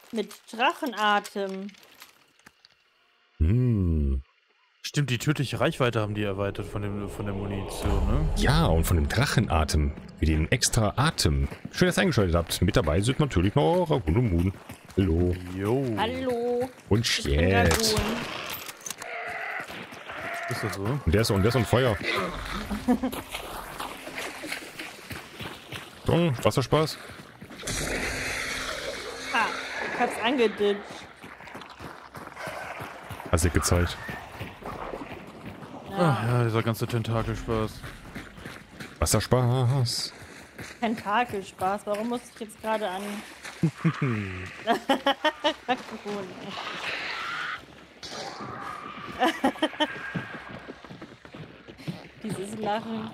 Mit Drachenatem. Hm. Stimmt, die tödliche Reichweite haben die erweitert von der Munition, ne? Ja, und von dem Drachenatem. Mit dem extra Atem. Schön, dass ihr eingeschaltet habt. Mit dabei sind natürlich noch Ragun und Moon. Hallo. Jo. Hallo. Und Ich bin Chat. Dragon. Ist das so? Und der ist on Feuer. So, Wasserspaß. Ah, ich hab's angeditscht. Hast du gezeigt. Ach ja, dieser ganze Tentakelspaß. Wasserspaß. Tentakelspaß. Warum muss ich jetzt gerade an... Dieses Lachen.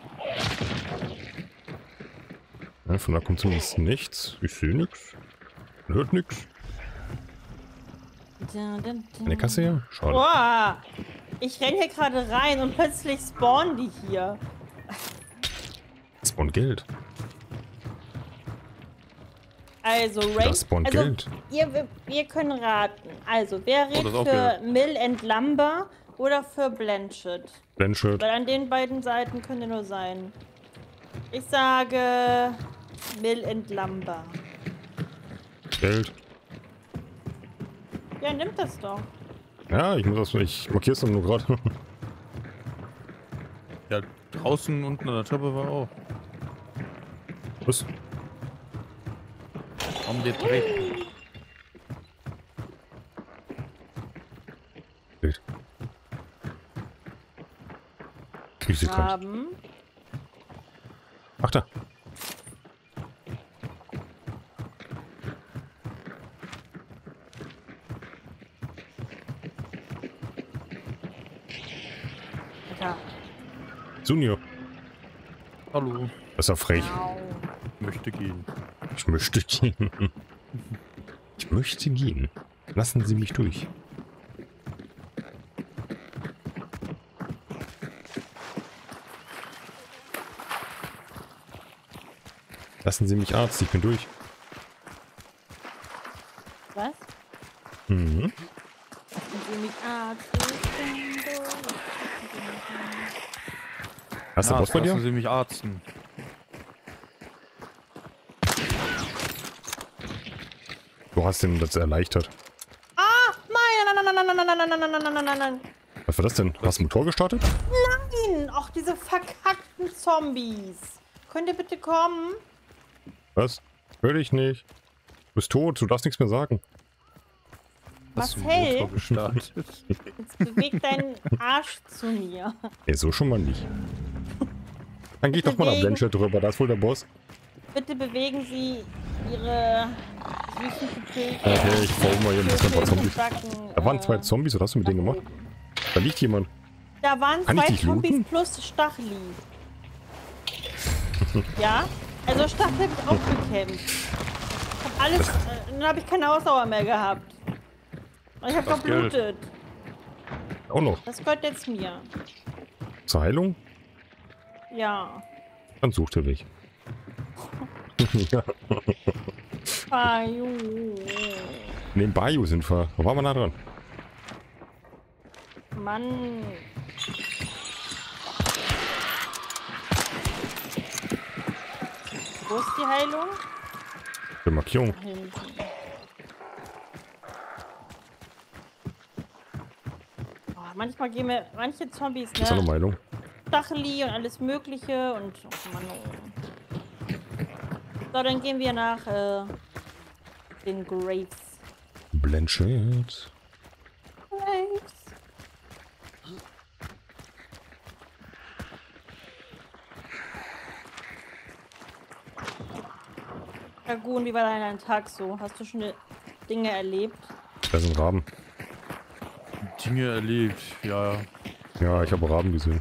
Ja, von da kommt zumindest nichts. Ich sehe nichts. Man hört nichts. Eine Kasse hier? Schade. Boah, ich renn hier gerade rein und plötzlich spawnen die hier. Spawn Geld. Also, Das spawnt Geld. Wir können raten. Also, wer das redet ist auch für Geld. Mill and Lumber oder für Blanchett? Blanchett. Weil an den beiden Seiten könnte nur sein. Ich sage Mill and Lumber. Geld. Ja, nimm das doch. Ja, ich markiere es nur gerade. Ja, draußen unten an der Treppe war auch. Was? Um die Treppe. Geld. Ich sehe keins. Haben. Ach da. Ja. Sunio. Hallo. Das ist ja frech. Au. Möchte gehen. Ich möchte gehen. Ich möchte gehen. Lassen Sie mich durch. Lassen Sie mich Arzt, ich bin durch. Was? Mhm. Lassen Sie mich Arzt. Hast du was bei Lassen dir? Sie mich arzten. Du hast den das erleichtert. Ah! Nein, nein, nein, nein, nein, nein, nein, nein, nein, nein, nein, nein, nein. Was war das denn? Hast du einen Motor gestartet? Nein! Ach, diese verkackten Zombies. Könnt ihr bitte kommen? Was? Hör dich nicht. Du bist tot, du darfst nichts mehr sagen. Hast du einen Marcel? Motor gestartet? Jetzt beweg deinen Arsch zu mir. Nee, so schon mal nicht. Dann geh ich doch mal nach Blanchett drüber, da ist wohl der Boss. Bitte bewegen Sie Ihre süßen Pupillen. Okay, ich baue mal hier ein bisschen ein paar Zombies. Backen, Da waren 2 Zombies, was hast du mit denen gemacht? Da liegt jemand. Da waren Kann ich 2 dich Zombies looten? plus Stacheli. Ja? Also Stacheli habe ich auch bekämpft. Hab alles, dann habe ich keine Ausdauer mehr gehabt. Und ich habe Das Geld. verblutet. Auch noch. Das gehört jetzt mir. Zur Heilung? Ja. Dann such dir weg. Ja. Bayu. Neben Bayou sind wir. Wo waren wir nah dran? Mann. Wo ist die Heilung? Die Markierung. Da hinten. Oh, manchmal gehen mir manche Zombies, Ist auch eine ne? Heilung. Stacheli und alles Mögliche und. Oh Mann, oh. So, dann gehen wir nach den Graves. Blanchett. Graves. Ragun, wie war dein Tag so? Hast du schon Dinge erlebt? Da sind Raben. Dinge erlebt, ja. Ja, ich habe Raben gesehen.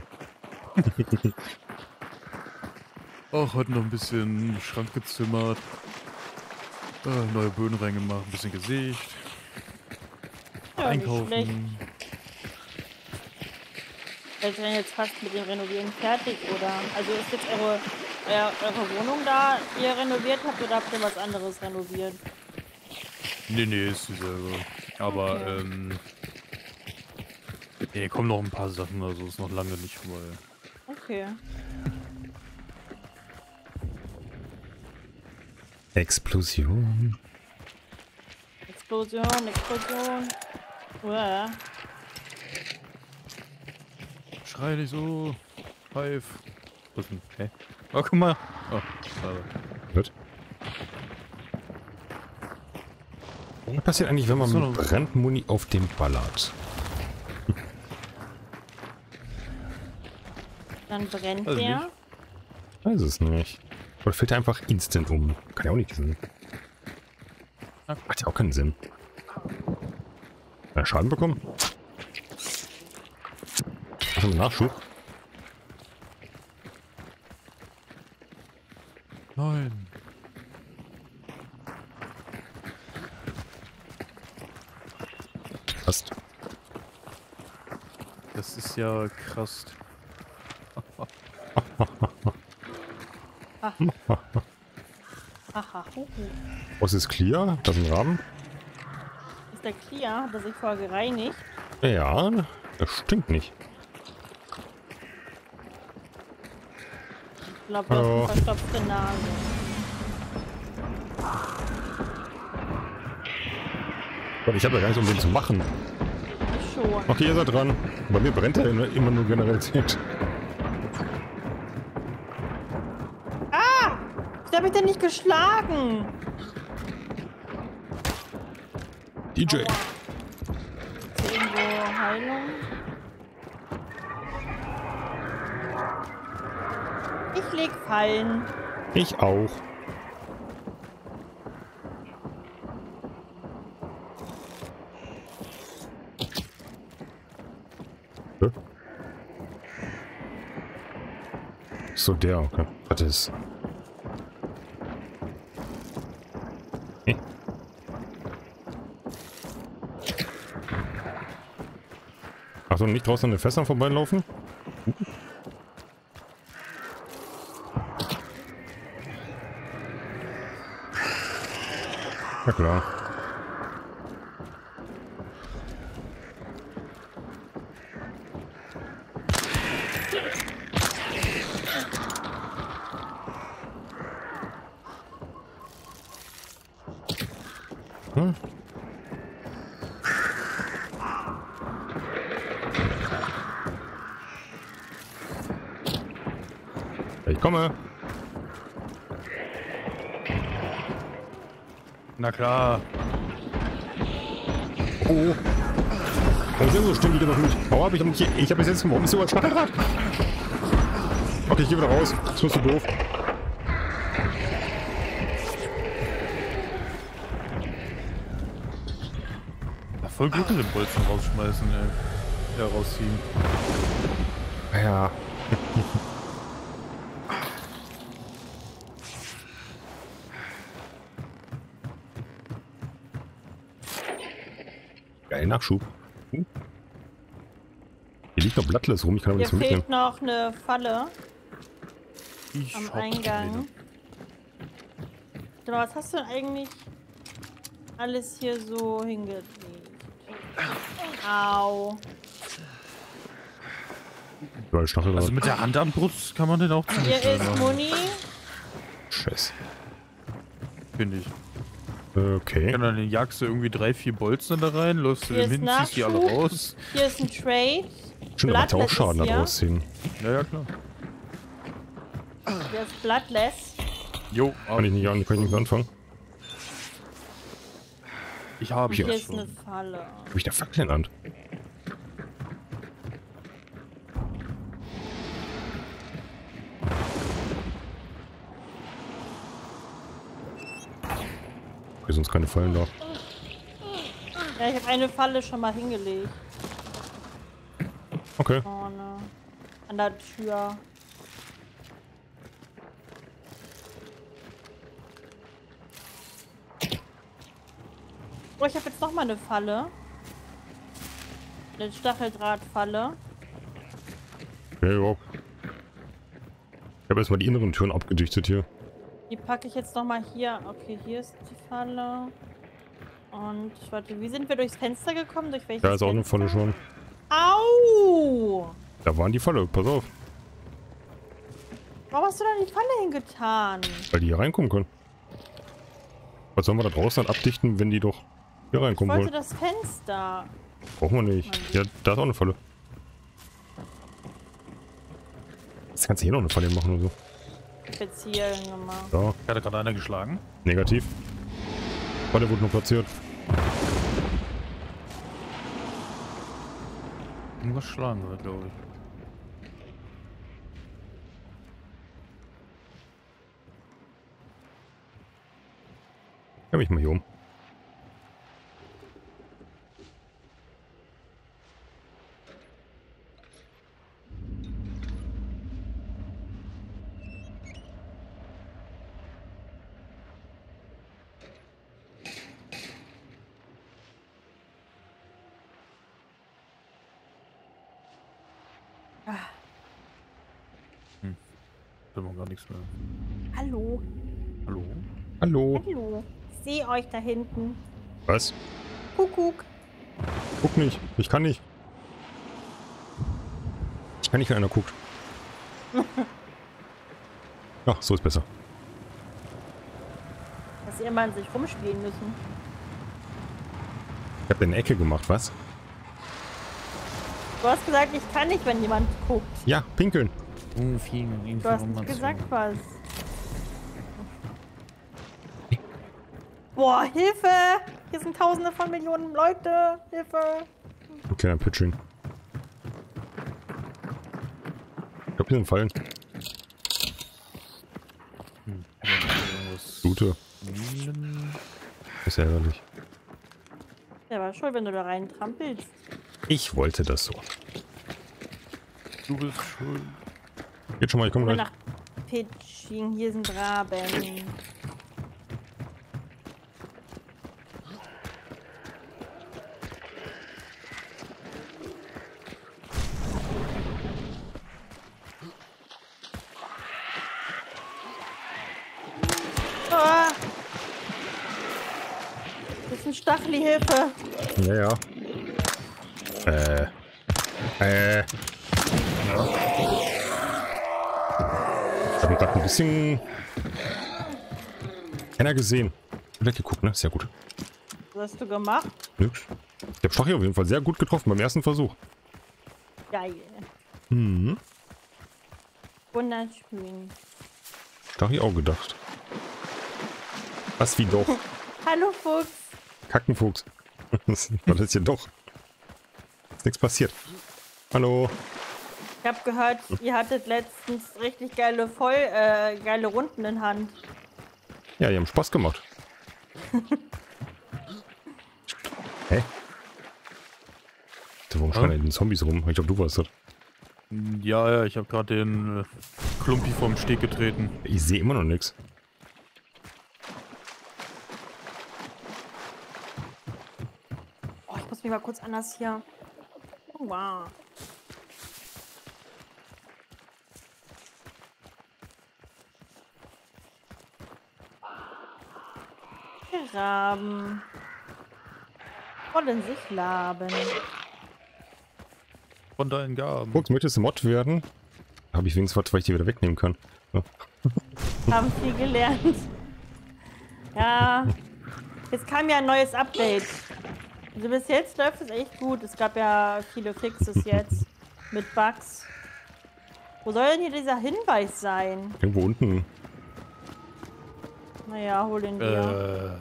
Auch heute noch ein bisschen Schrank gezimmert. Neue Böden reingemacht, ein bisschen gesägt. Ja, nicht schlecht. Einkaufen. Seid ihr denn jetzt fast mit dem Renovieren fertig, oder? Also ist jetzt eure Wohnung da, die ihr renoviert habt, oder habt ihr was anderes renoviert? Nee, ist dieselbe. Aber, Okay. nee, kommen noch ein paar Sachen, also ist noch lange nicht vorbei. Okay. Explosion. Explosion, Explosion. Uah. Schrei nicht so. Pfeif. Was denn? Hä? Oh, guck mal. Oh, schade. Gut. Was passiert eigentlich, wenn man So, mit Brandmuni auf den ballert? Dann brennt Also der. nicht. Ich weiß es nicht. Oder fällt er einfach instant um? Kann ja auch nicht sein. Hat ja auch keinen Sinn. Schaden bekommen? Hast du einen Nachschub? Nein. Passt. Das ist ja krass. Haha. Was ist clear? Das ist ein Rahmen? Ist der clear? Hat er sich vorher gereinigt? Ja, das stinkt nicht. Ich glaube, du hast Hallo. eine verstopfte Nase. Gott, ich habe ja gar nichts, um den zu machen. Ich schon. Okay, ihr seid dran. Bei mir brennt er immer nur Generalität. Wieso habe ich denn nicht geschlagen? DJ. Ist hier irgendwo Heilung? Ich leg Fallen. Ich auch. Hä? So, der, okay. Was ist? Achso, nicht draußen an den Fässern vorbeilaufen? Ja klar. Hm? Ich komme. Na klar. Oh. Oh, sehr so, stimmt wieder noch nicht. Warum habe ich habe bis jetzt warum ist so ein Stacheldraht? Okay, ich gehe wieder raus. Das ist so doof. Ja, voll gut mit dem Bolzen rausschmeißen, ey. Ja, rausziehen. Ja. Geil, Nachschub. Hier liegt noch Blattles rum, ich kann aber Hier nichts mitnehmen. fehlt noch eine Falle Ich am hab Eingang. Genau, was hast du denn eigentlich alles hier so hingelegt? Au. Geil, Stacheldraht. Also mit der Hand am Brust kann man den auch ziemlich Hier schnell ist machen, Muni. Scheiße. finde ich. Okay. Ja, dann jagst du irgendwie 3, 4 Bolzen da rein, läufst du Hier dem ist hin, ziehst die alle Nachschub. raus. Hier ist ein Trade. Stimmt, da macht ja auch Bloodless Schaden ist hier. daraus ziehen. Ja, ja, klar. Hier ist Bloodless. Jo, Kann ich nicht anfangen. ich habe Hier das ist eine schon. Falle. Hab ich da Fackel in der Hand? Okay, sonst keine Fallen da. Ja, ich habe eine Falle schon mal hingelegt. Okay. Vorne. An der Tür. Oh, ich habe jetzt noch mal eine Falle. Eine Stacheldrahtfalle. Ja, überhaupt. Ich habe erstmal die inneren Türen abgedichtet hier. Die packe ich jetzt noch mal hier. Okay, hier ist die Falle. Und warte, wie sind wir durchs Fenster gekommen? Durch welches Da ist auch eine Fenster? Falle schon. Au! Da waren die Falle, pass auf. Warum hast du da die Falle hingetan? Weil die hier reinkommen können. Was sollen wir da draußen dann abdichten, wenn die doch hier Ich reinkommen wollte wollen? das Fenster. Brauchen wir nicht. Ja, da ist auch eine Falle. Jetzt kannst du hier noch eine Falle machen oder so. Speziell gemacht. Da, Hat da gerade einer geschlagen? negativ. Falle wurde nur platziert. Irgendwas schlagen wird, glaube ich. Ich hab mich mal hier um. Da war gar nichts mehr. Hallo. Hallo? Hallo. Hallo. Ich sehe euch da hinten. Was? Kuckuck. Guck nicht. Ich kann nicht. Ich kann nicht, wenn einer guckt. Ach, so ist besser. Dass ihr immer an sich rumspielen müssen. Ich habe eine Ecke gemacht, was? Du hast gesagt, ich kann nicht, wenn jemand guckt. Ja, pinkeln. Viel Du hast nicht gesagt was. Boah, Hilfe! Hier sind Tausende von Millionen Leute. Hilfe! Okay, dann pitching. Ich glaube, hier sind Fallen. Gute. Ist ja ärgerlich. Der war schuld, wenn du da rein trampelst. Ich wollte das so. Du bist schuld. Geht schon mal, ich komme gleich. Nach Pitching, hier sind Raben. Ah! Das ist ein Stacheli, Hilfe! Ja, ja. Ich habe gerade ein bisschen... Keiner gesehen. Weggeguckt, ne? Sehr gut. Was hast du gemacht? Nix. Ich habe Stachel auf jeden Fall sehr gut getroffen beim ersten Versuch. Geil. Mhm. Wunderschön. Stachel auch gedacht. Was wie doch? Hallo Fuchs. Kackenfuchs. Was war das hier doch? Ist nichts passiert. Hallo. Ich habe gehört, ihr hattet letztens richtig geile geile Runden in Hand. Ja, die haben Spaß gemacht. Hä? Warum schreien denn die Zombies rum? Ich glaube, du warst das. Ja, ich habe gerade den Klumpi vom Steg getreten. Ich sehe immer noch nichts. Oh, ich muss mich mal kurz anders hier. Oh, wow. Raben. Wollen sich laben. Von deinen Gaben. Fuchs, möchtest du Mod werden? Habe ich wenigstens was, weil ich die wieder wegnehmen kann. Ja. Haben viel gelernt. Ja. Jetzt kam ja ein neues Update. Also bis jetzt läuft es echt gut. Es gab ja viele Fixes jetzt. Mit Bugs. Wo soll denn hier dieser Hinweis sein? Irgendwo unten. Naja, hol ihn dir.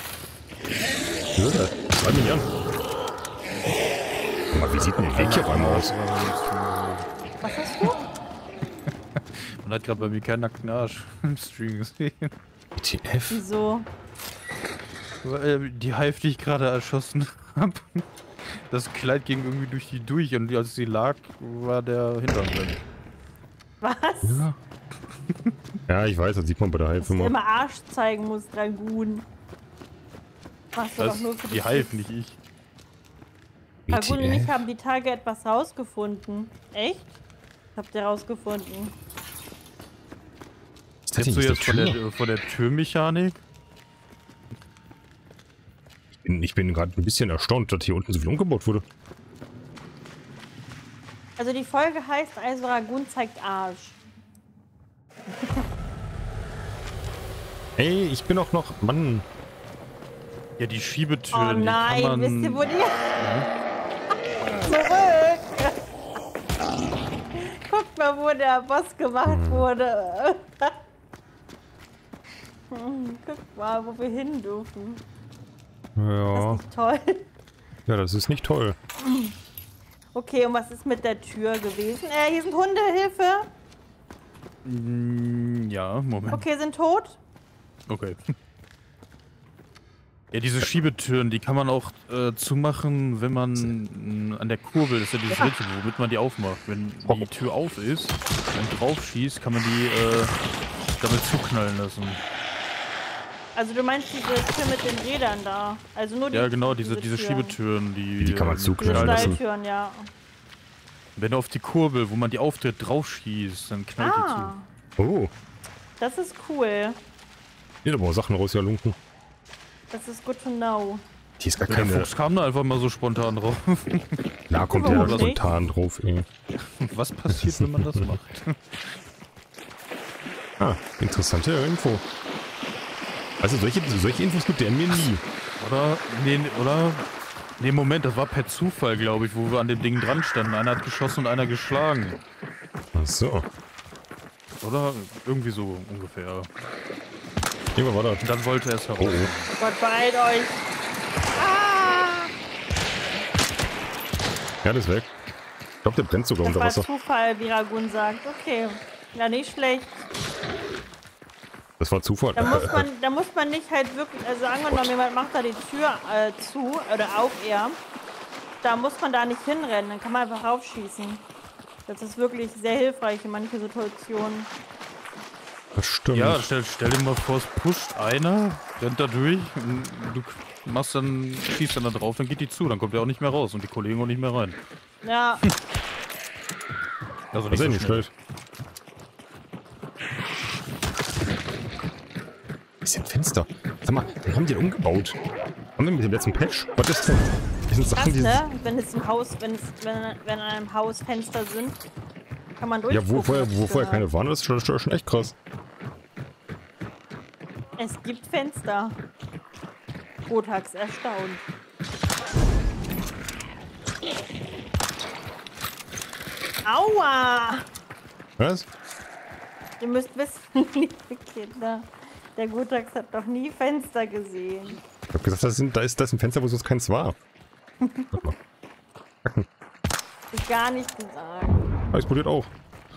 Ja, schreib mich an. Guck mal, wie sieht denn der Weg hier auf einmal aus? Was hast du? Man hat gerade bei mir keinen nackten Arsch im Stream gesehen. ETF? Wieso? Weil die Hive, die ich gerade erschossen habe, das Kleid ging irgendwie durch die durch und als sie lag, war der Hintern drin. Was? Ja. Ja, ich weiß, das sieht man bei der Hive Dass du immer. immer Arsch zeigen musst, Dragoon. Machst du doch Das nur für die Hive, nicht ich. Dragoon und ich ETF? haben die Tage etwas rausgefunden. Echt? Was habt ihr rausgefunden? Ist das Bist du nicht jetzt die Tür? von der Türmechanik? Ich bin gerade ein bisschen erstaunt, dass hier unten so viel umgebaut wurde. Also die Folge heißt also Ragun zeigt Arsch. Ey, ich bin auch noch... Mann. Ja, die Schiebetüren, Oh nein, die kann man... wisst ihr, wo die... Zurück! Guckt mal, wo der Boss gemacht wurde. Guck mal, wo wir hin dürfen. Ja. Das ist nicht toll. Ja, das ist nicht toll. Okay, und was ist mit der Tür gewesen? Hier sind Hunde, Hilfe! Ja, Moment. Okay, sind tot. Okay. Ja, diese Schiebetüren, die kann man auch zumachen, wenn man an der Kurbel, das ist ja dieses Rätsel, womit man die aufmacht. Wenn die Tür auf ist und drauf schießt, kann man die damit zuknallen lassen. Also du meinst diese Tür mit den Rädern da? Also nur die, Ja, genau, diese Türen. Schiebetüren, Die kann man Diese zuknallen lassen. Stahltüren, ja. Wenn du auf die Kurbel, wo man die auftritt, drauf schießt, dann knallt die zu. Oh. Das ist cool. Hier aber auch Sachen raus, ja, Lunken. Das ist good to know. Die ist gar Der keine... Fuchs kam da einfach mal so spontan drauf. Da kommt Warum der nicht? spontan drauf, ey. Was passiert, wenn man das macht? Ah, interessante Info. Also solche Infos gibt der mir nie. Nee, Moment, das war per Zufall, glaube ich, wo wir an dem Ding dran standen. Einer hat geschossen und einer geschlagen. Ach so. Oder? Irgendwie so ungefähr. Irgendwann war da. Und dann wollte er es heraus. Oh, oh. Gott, beeilt euch. Ah! Ja, das ist weg. Ich glaube, der brennt sogar Das unter war Wasser. Zufall, wie Ragun sagt. Okay. Ja, nicht schlecht. Das war Zufall. Da muss man nicht halt wirklich, also angenommen, jemand macht da die Tür zu oder auf eher, da muss man da nicht hinrennen, dann kann man einfach raufschießen. Das ist wirklich sehr hilfreich in manchen Situationen. Das stimmt. Ja, stell dir mal vor, es pusht einer, rennt da durch, und du schießt dann da drauf, dann geht die zu, dann kommt er auch nicht mehr raus und die Kollegen auch nicht mehr rein. Ja, Also Das ist ja so nicht schnell. schlecht. Das ist ein Fenster. Sag mal, wie haben die denn umgebaut? Haben wir mit dem letzten Patch? Was ist denn? Das sind krass, Sachen, die... ne? Wenn es im Haus, wenn an einem Haus Fenster sind, kann man Ja, durchgucken. wo vorher keine waren, das ist schon echt krass. Es gibt Fenster. Rotax erstaunt. Aua! Was? Ihr müsst wissen, liebe Kinder, der Gutax hat noch nie Fenster gesehen. Ich hab gesagt, da ist ein Fenster, wo sonst keins war. Warte mal. Ist gar nicht gesagt. Ah, explodiert auch.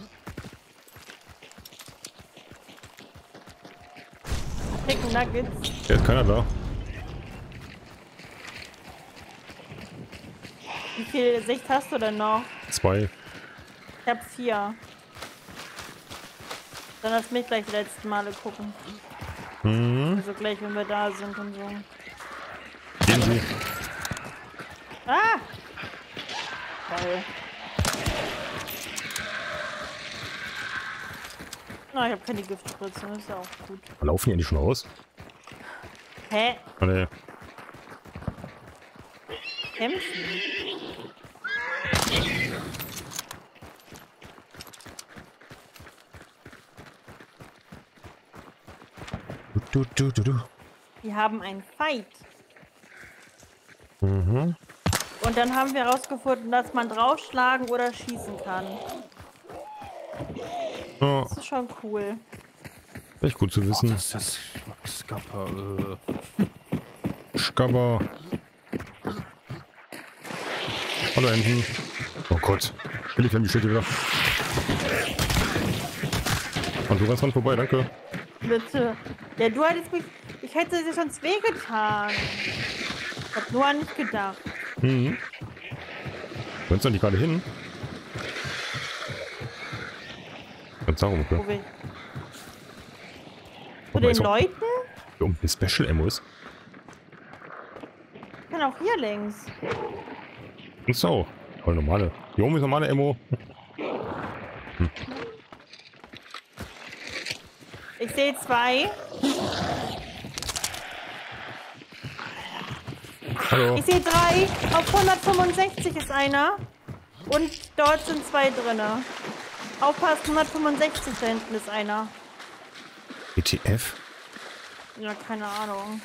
Chicken Nuggets. Ja, ist keiner da. Wie viel Sicht hast du denn noch? 2. Ich hab 4. Dann lass mich gleich die letzten Male gucken. Also gleich, wenn wir da sind und so. Gehen Sie. Ah! Toll. Na, ich habe keine Giftspritze, das ist ja auch gut. Laufen die nicht schon aus? Hä? Oh, nee. Kämpfen? Du. Die haben einen Fight. Mhm. Und dann haben wir herausgefunden, dass man draufschlagen oder schießen kann. Ja, Das ist schon cool. echt gut zu wissen. Was ist das? Skappa, Skabber. Hallo Enten. Oh Gott. Billig, die steht hier wieder. Und du rennst dran vorbei, danke. Bitte. Ja, du hättest mich... Ich hätte dir schon wehgetan. Ich hab nur an nicht gedacht. Mhm. Rennst du nicht gerade hin? Ganz darum, okay. Wo wir... Zu Wobei den es auch Leuten? hier unten ein Special Ammo ist. Ich kann auch hier längs. Und so. Voll normale. Hier oben ist normale Ammo. Ich sehe 2. Hallo. Ich sehe 3. Auf 165 ist einer. Und dort sind 2 drinne. Aufpassen, 165 da hinten ist einer. ETF? Ja, keine Ahnung.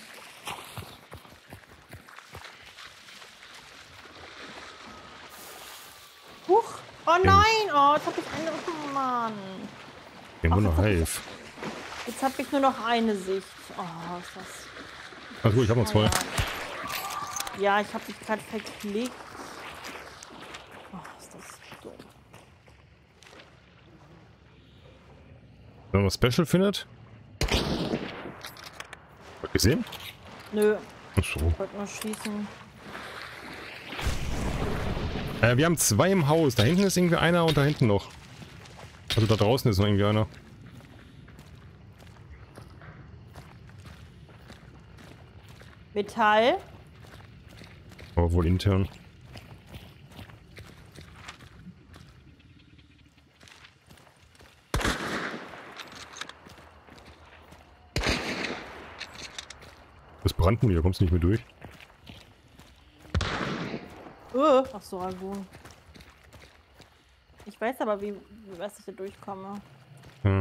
Huch. Oh nein. Oh, jetzt hab ich eine... Oh Mann. Irgendwo noch Hive. Jetzt habe ich nur noch eine Sicht. Oh, ist das... Also ich habe noch 2. Ja, ich habe mich gerade verklickt. Oh, ist das dumm. Wenn man was Special findet? Habt ihr gesehen? Nö, Ach so. ich wollte nur schießen. Wir haben 2 im Haus. Da hinten ist irgendwie einer und da hinten noch. Also da draußen ist noch irgendwie einer. Metall. Aber wohl intern. Das brannten hier, kommst du nicht mehr durch. Ach so, Ragun. Ich weiß aber, wie was ich da durchkomme. Ja.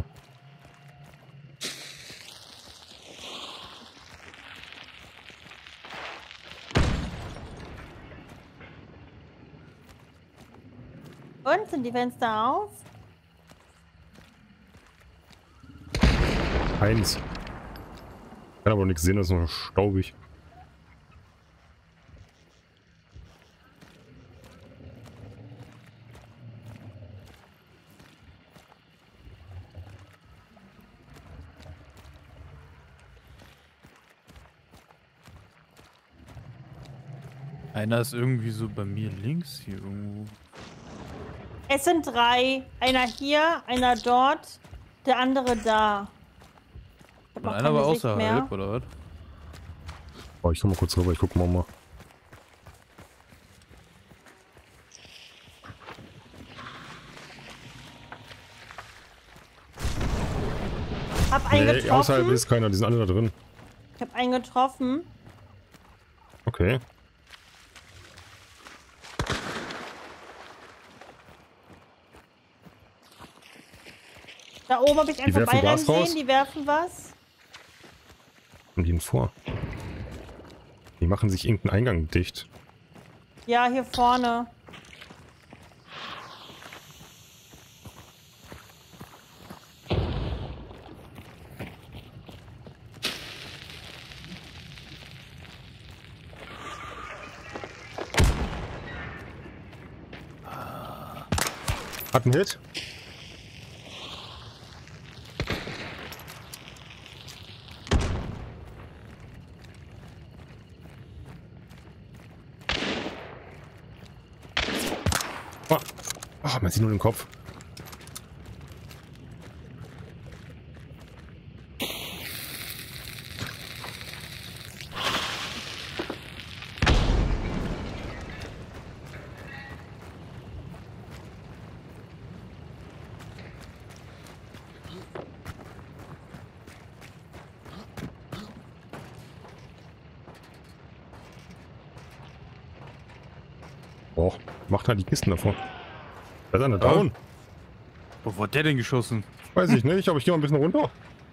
Und, sind die Fenster auf? 1. Kann aber nichts sehen, das ist noch staubig. Einer ist irgendwie so bei mir links hier irgendwo. Es sind 3. Einer hier, einer dort, der andere da. Ich hab Und noch einer war keine Sicht mehr. außerhalb, oder was? Oh, ich komm mal kurz rüber, ich guck mal. Hab einen Nee, außerhalb getroffen. ist keiner, die sind alle da drin. Ich hab einen getroffen. Okay. Da oben habe ich einen werfen vorbeirennen Gas raus. sehen, die werfen was. Kommen die denn vor? Die machen sich irgendeinen Eingang dicht. Ja, hier vorne. Hat einen Hit. Oh, man sieht nur den Kopf. Oh, macht halt die Kisten davor. Da ist einer down. Wo wurde der denn geschossen? Weiß ich nicht, aber ich gehe mal ein bisschen runter.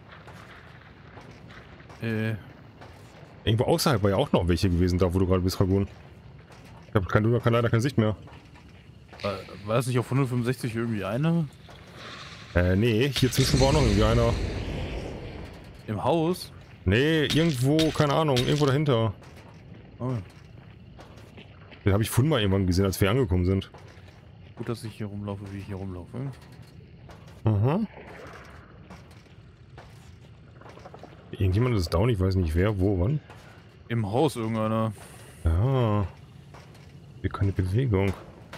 Irgendwo außerhalb war ja auch noch welche gewesen, da wo du gerade bist, Ragun. Ich habe leider keine Sicht mehr. War es nicht auf 165 irgendwie einer? Nee, hier zwischen war auch noch irgendwie einer. Im Haus? Nee, irgendwo, keine Ahnung, irgendwo dahinter. Oh. Den habe ich vorhin mal irgendwann gesehen, als wir angekommen sind. Gut, dass ich hier rumlaufe, wie ich hier rumlaufe. Aha. Irgendjemand ist down, ich weiß nicht wer, wo, wann. Im Haus irgendeiner. Ja. Hier keine Bewegung.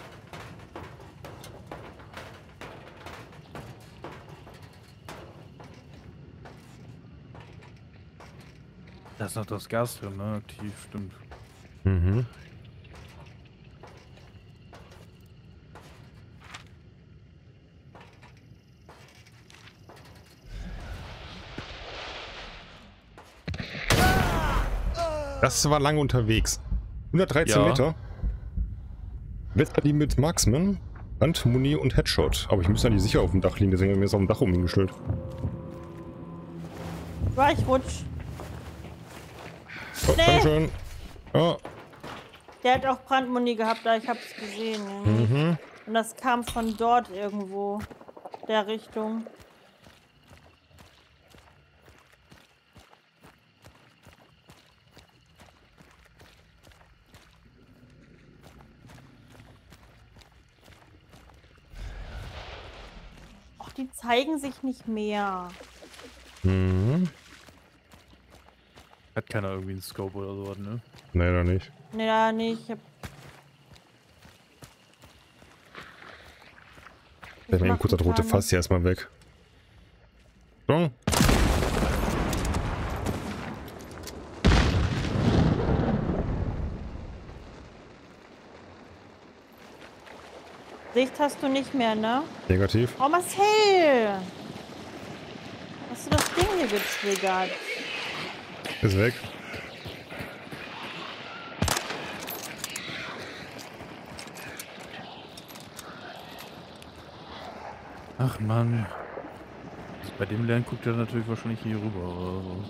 Da ist noch das Gas drin, ne? Aktiv, stimmt. Mhm. Das war lange unterwegs. 113 Ja. Meter. Wetter die mit Marksman, Handmuni und Headshot. Aber ich müsste eigentlich sicher auf dem Dach liegen, deswegen habe ich mir jetzt auf dem Dach umgestellt. Ja, ich rutsch. Oh, Nee. Dankeschön. Ja. Der hat auch Brandmuni gehabt, da ich hab's gesehen. Mhm. Und das kam von dort irgendwo. Der Richtung. Och, die zeigen sich nicht mehr. Mhm. Hat keiner irgendwie einen Scope oder sowas, ne? Nee, da nicht. Nee, da nicht. Ich mal eben kurz das rote Fass hier erstmal weg. So. Sicht hast du nicht mehr, ne? Negativ. Oh, Marcel! Hast du das Ding hier getriggert? Ist weg. Ach Mann. Bei dem Lernen guckt er natürlich wahrscheinlich hier rüber oder so.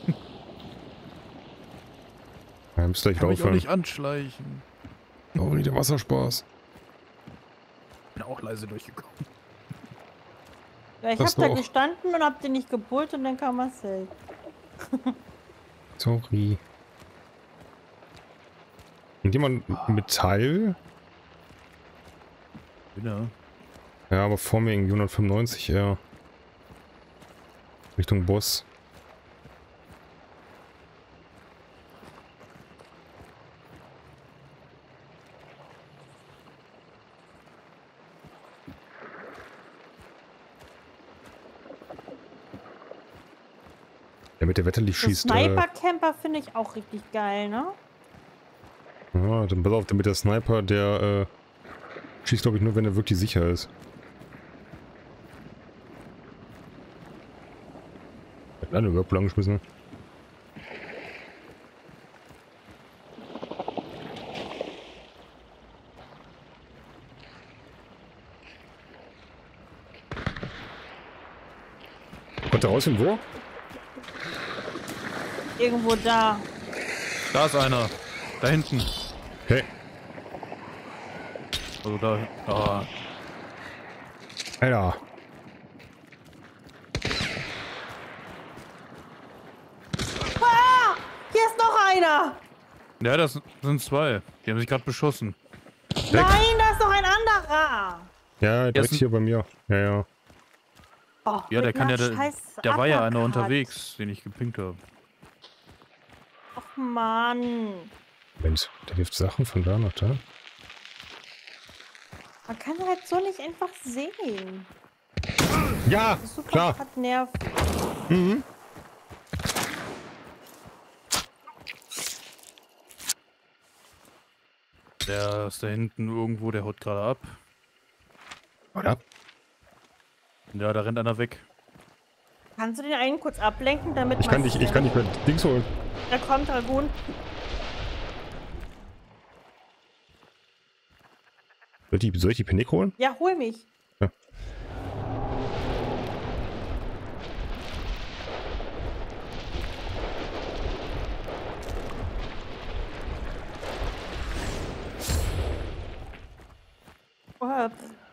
Ja, müsst gleich Kann mich auch aufhören. nicht anschleichen. Oh, nicht der Wasserspaß. Bin auch leise durchgekommen. Ja, ich Das hab da noch. gestanden und hab den nicht gepult und dann kam Marcel. Sorry. Und jemand Metall? Ja. Ja, aber vor mir irgendwie 195 eher. Richtung Boss. Der mit der Wetterlicht So schießt. Sniper-Camper finde ich auch richtig geil, ne? Ja, dann pass auf, damit der Sniper, der schießt glaube ich nur, wenn er wirklich sicher ist. Hat eine Whirlpool angeschmissen. Konnte rausfinden, wo? Irgendwo da. Da ist einer. Da hinten. Hey, Also da. Da. Alter. Ah! Hier ist noch einer! Ja, das sind zwei. Die haben sich gerade beschossen. Nein, da ist noch ein anderer! Ja, direkt Ersten- hier bei mir. Ja, ja. Oh, Ja, der mit kann ja. einer Da scheiß war ja einer Uppercut. unterwegs, den ich gepinkt habe. Och Mann. Mensch, der wirft Sachen von da nach da. Man kann halt so nicht einfach sehen. Ja, Das ist super klar. grad nervig. Mhm. Der ist da hinten irgendwo, der haut gerade ab. Oder? Ja, da rennt einer weg. Kannst du den einen kurz ablenken, damit Ich kann nicht mehr Dings holen. Da kommt Dragoon. Soll ich die Penick holen? Ja, hol mich. Ja. Oh,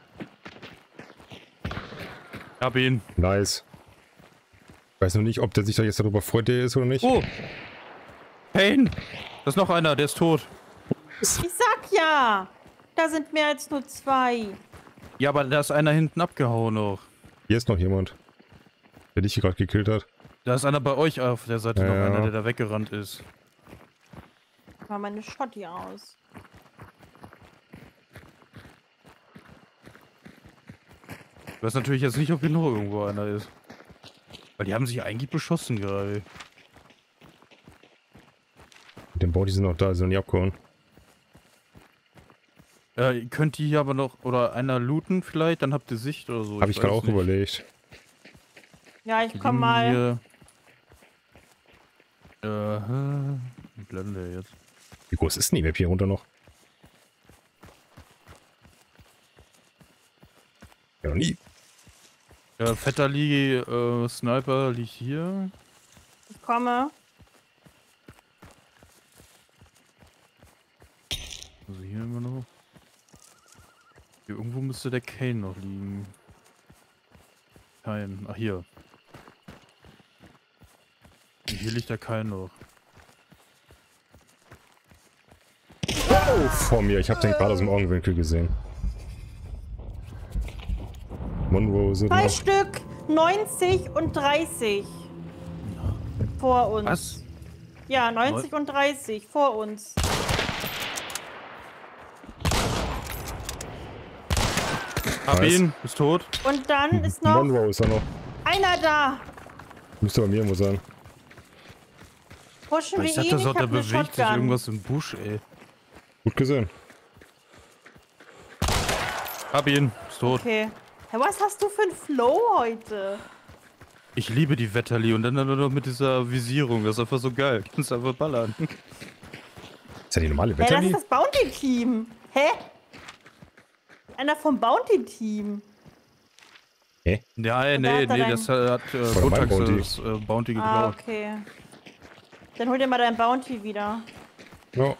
Hab ihn. Nice. Ich weiß noch nicht, ob der sich da jetzt darüber freut, der ist oder nicht. Oh! Pain! Da ist noch einer, der ist tot. ich sag ja. Da sind mehr als nur zwei. Ja, aber da ist einer hinten abgehauen noch. Hier ist noch jemand, der dich hier gerade gekillt hat. Da ist einer bei euch auf der Seite, Ja, noch ja. einer, der da weggerannt ist. Mal meine Schotti aus. Ich weiß natürlich jetzt nicht, ob hier noch irgendwo einer ist. Weil die haben sich eigentlich beschossen gerade. Mit dem Body sind noch da, sind noch nie abgehauen. Ihr könnt die hier aber noch, oder einer looten vielleicht, dann habt ihr Sicht oder so. Habe ich gerade weiß auch nicht. überlegt. Ja, ich Die komm liegen mal. Hier. Wie bleibt denn der jetzt? Wie groß ist denn die Map hier runter noch? Ja, noch nie. Ja, Vetterli, Sniper liegt hier. Ich komme. Also hier immer noch. Hier irgendwo müsste der Kane noch liegen. Kein. Ach, hier. Hier liegt der Kane noch. Oh, vor mir. Ich habe den gerade aus dem Augenwinkel gesehen. Monroe sind 2 noch. Stück, 90 und 30. Vor uns. Was? Ja, 90 und 30 vor uns. Hab Nice. ihn, ist tot. Und dann ist noch Monroe ist da noch. einer da. Müsste bei mir irgendwo sein. Pushen wir Ich ihn, dachte, ich da hab eine bewegt sich Shotgun. irgendwas im Busch, ey. Gut gesehen. Hab ihn, ist tot. Okay. Hey, was hast du für ein Flow heute? Ich liebe die Vetterli und dann nur noch mit dieser Visierung. Das ist einfach so geil. Kannst einfach ballern. Ist ja die normale Hey, das Wetterli? ist das Bounty-Team. Hä? Einer vom Bounty-Team. Hä? Ja, da nee, hat er das hat mein Botax Bounty. das Bounty Ah, geklaut. okay. Dann hol dir mal dein Bounty wieder. Ja.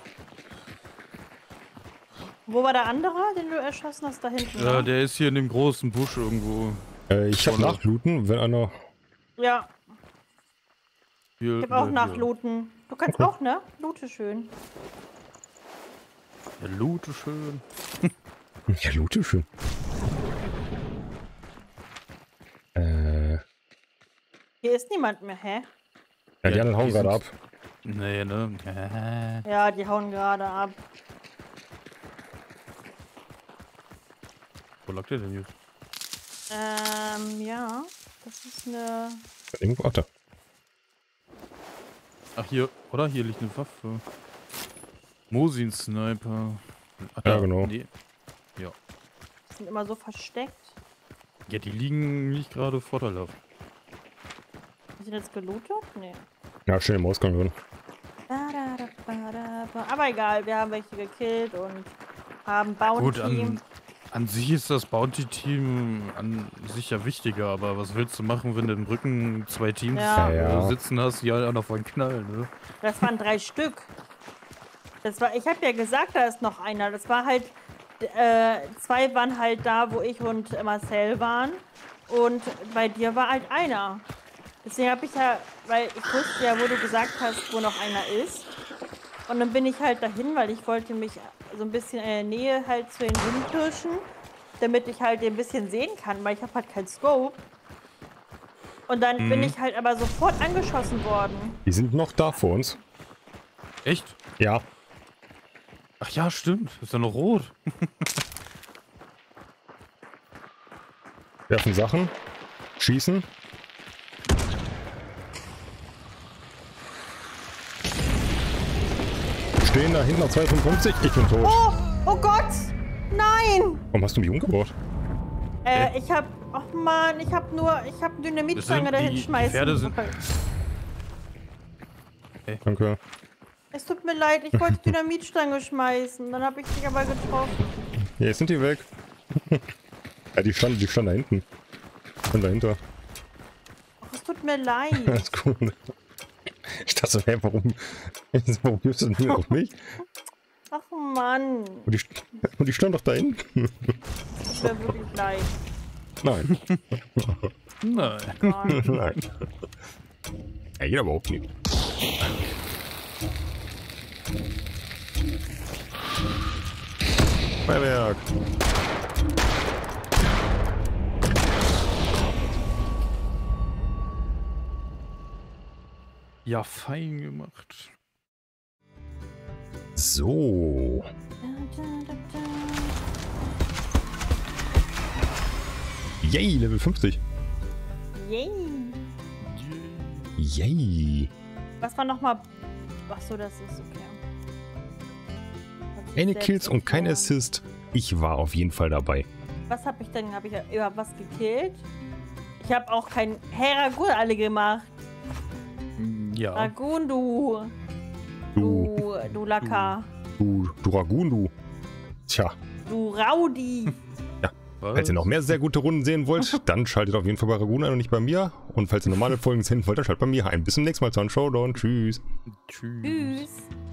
Wo war der andere, den du erschossen hast? Da hinten, ne? Der ist hier in dem großen Busch irgendwo. Ich hab Vorne. nachlooten, wenn einer. Ja, Hier, ich hab auch hier. nachlooten. Du kannst Okay. auch, ne? Loote schön. Ja, loote schön. Ja, loote schön. Hier ist niemand mehr, hä? Ja, die Ja, anderen hauen die gerade ab. sind- Nee, ne? Ja, die hauen gerade ab. Wo lag der denn jetzt? Ja. Das ist eine... Irgendwo, ach da. Ach, hier, oder? Hier liegt eine Waffe. Mosin-Sniper. Ach, Ja, da. genau. Nee. Die sind immer so versteckt. Ja, die liegen nicht gerade vorteilhaft. Sind die jetzt gelootet? Nee. Ja, schön im Ausgang drin. Aber egal, wir haben welche gekillt und haben Gut, Bounty. an sich ist das Bounty-Team an sich ja wichtiger, aber was willst du machen, wenn du im Rücken 2 Teams Ja. Ja. sitzen hast, die alle an auf einen knallen, ne? Das waren 3 Stück. Das war, ich habe ja gesagt, da ist noch einer. Das war halt, 2 waren halt da, wo ich und Marcel waren. Und bei dir war halt einer. Deswegen habe ich ja, weil ich wusste ja, wo du gesagt hast, wo noch einer ist. Und dann bin ich halt dahin, weil ich wollte mich so ein bisschen in der Nähe halt zu den Windhirschen, damit ich halt den ein bisschen sehen kann, weil ich habe halt kein Scope. Und dann bin ich halt aber sofort angeschossen worden. Die sind noch da vor uns. Echt? Ja. Ach ja, stimmt. Ist ja noch rot. Werfen Sachen. Schießen. Stehen da hinten auf 255. Ich bin tot. Oh, oh Gott! Nein! Warum hast du mich umgebracht? Ich hab, oh Mann, ich hab Dynamitstange Das sind dahin die schmeißen. Pferde sind- wollen. Danke. Es tut mir leid, ich wollte Dynamitstange schmeißen, dann habe ich dich aber getroffen. Ja, jetzt sind die weg. Ja, die standen da hinten. Und dahinter. Ach, es tut mir leid. Alles gut. Ich dachte, hey, warum wirfst du denn hier auf mich? Ach Mann, Und die standen doch da hinten. tut mir wirklich leid. Nein. Nein. Mann. Nein. Ja, jeder überhaupt nicht. Feuerwerk. Ja, fein gemacht. So. Yay, Level 50. Yay. Yay. Was war nochmal... Achso, das ist okay. Das ist Eine selbst Kills und kein so. Assist. Ich war auf jeden Fall dabei. Was habe ich denn? Habe ich überhaupt was gekillt? Ich habe auch kein... Hey, Ragun alle gemacht. Ja. Ragun, du. Du Lacker. Du Ragun, du. Tja. Du Raudi. Ja. Falls ihr noch mehr sehr gute Runden sehen wollt, dann schaltet auf jeden Fall bei Ragun ein und nicht bei mir. Und falls ihr normale Folgen sehen wollt, dann schaltet bei mir ein. Bis zum nächsten Mal zu einem Showdown. Tschüss. Tschüss. Tschüss.